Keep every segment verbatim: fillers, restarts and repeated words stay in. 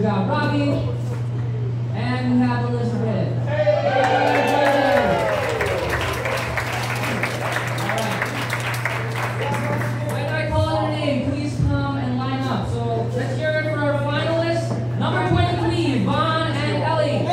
got Robbie, and we have Elizabeth. When I call your name, please come and line up. So let's hear it for our finalists. Number twenty-three, Vaughn and Ellie.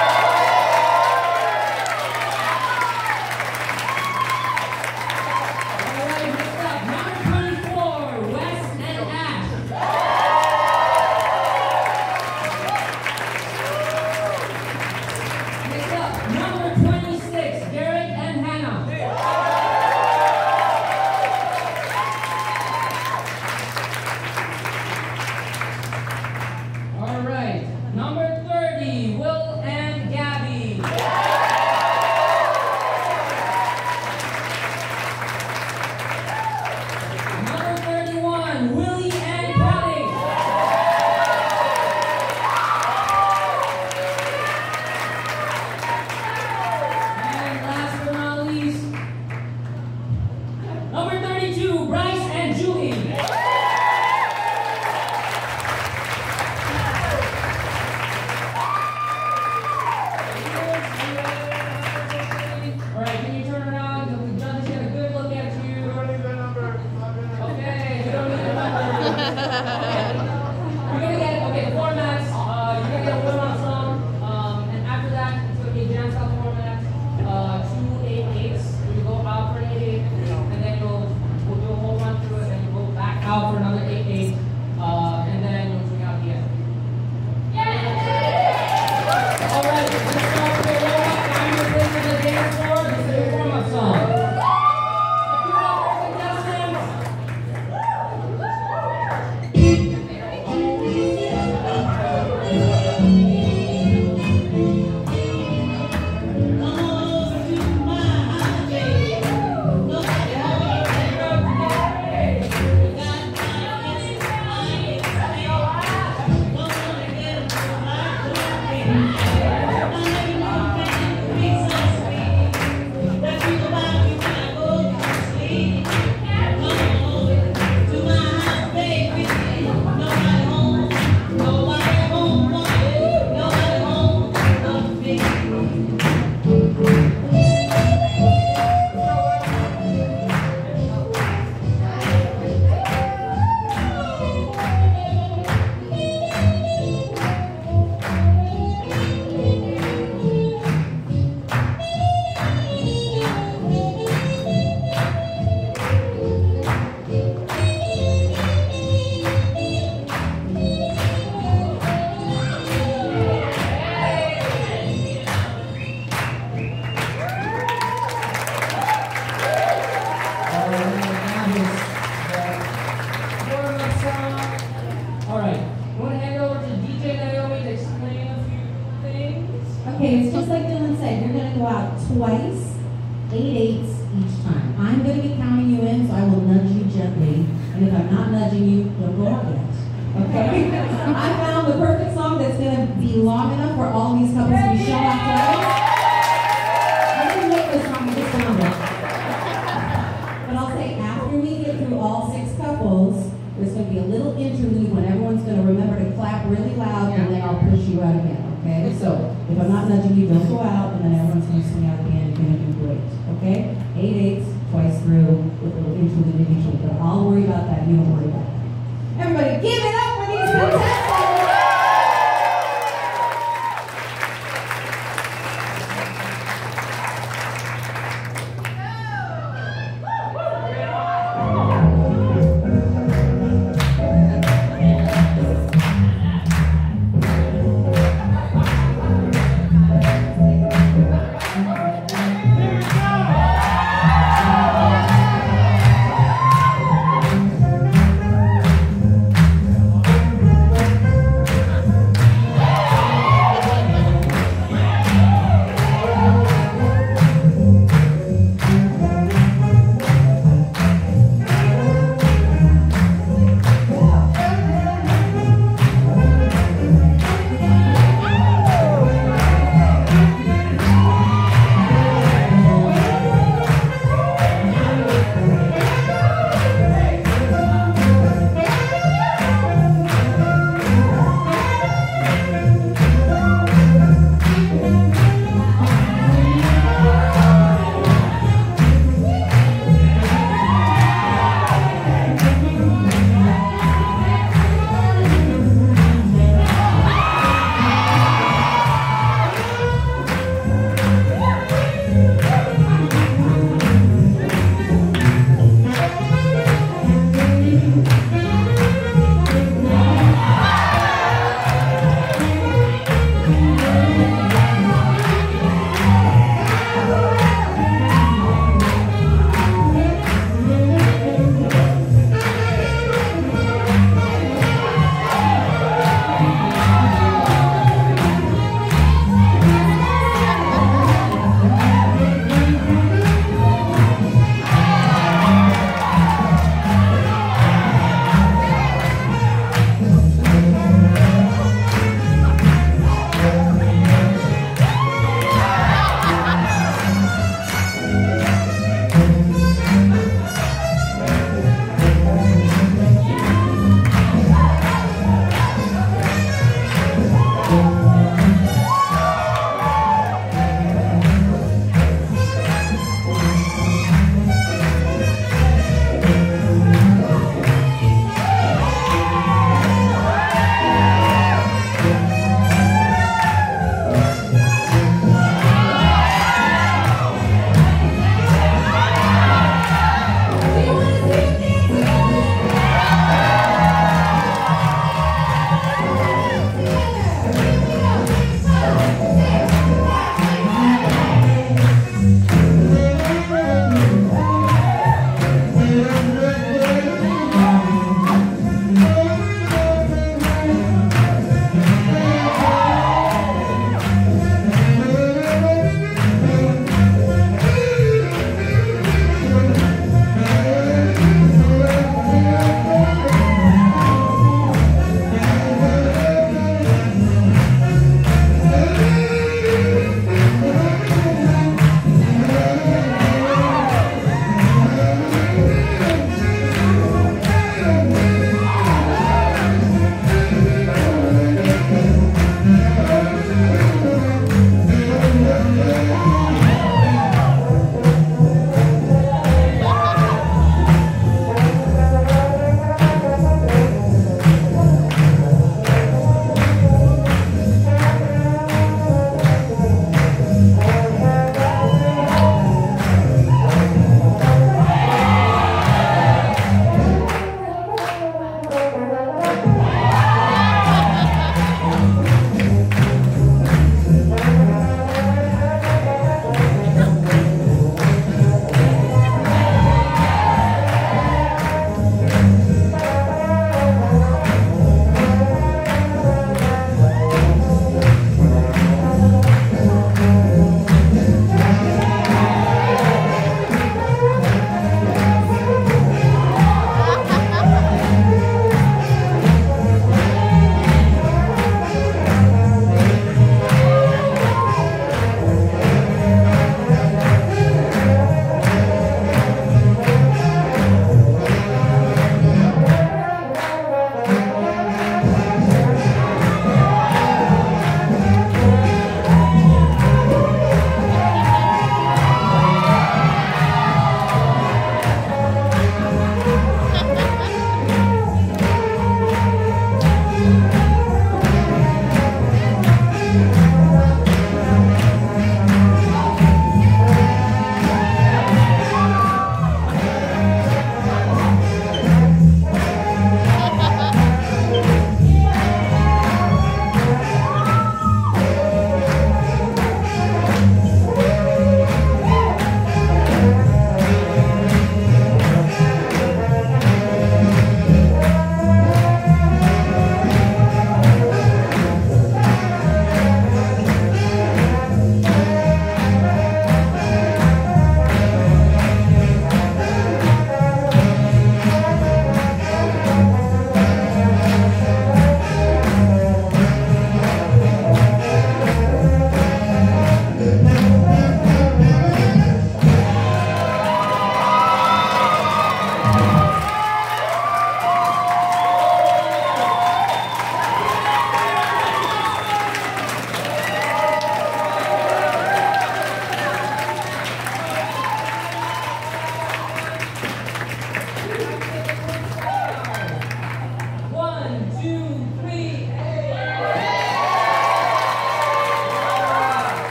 Okay, it's just like Dylan said, you're going to go out twice, eight eights each time. I'm going to be counting you in, so I will nudge you gently. And if I'm not nudging you, don't go out yet. Okay? I found the perfect song that's going to be long enough for all these couples to be shown off twice. I didn't make this song, I just found it. But I'll say after we get through all six couples, there's going to be a little interlude when everyone's going to remember to clap really loud, and then I'll push you out again. Okay, so if I'm not nudging you, don't go out, and then everyone's going to swing out again. You're going to do great. Okay? Eight eights.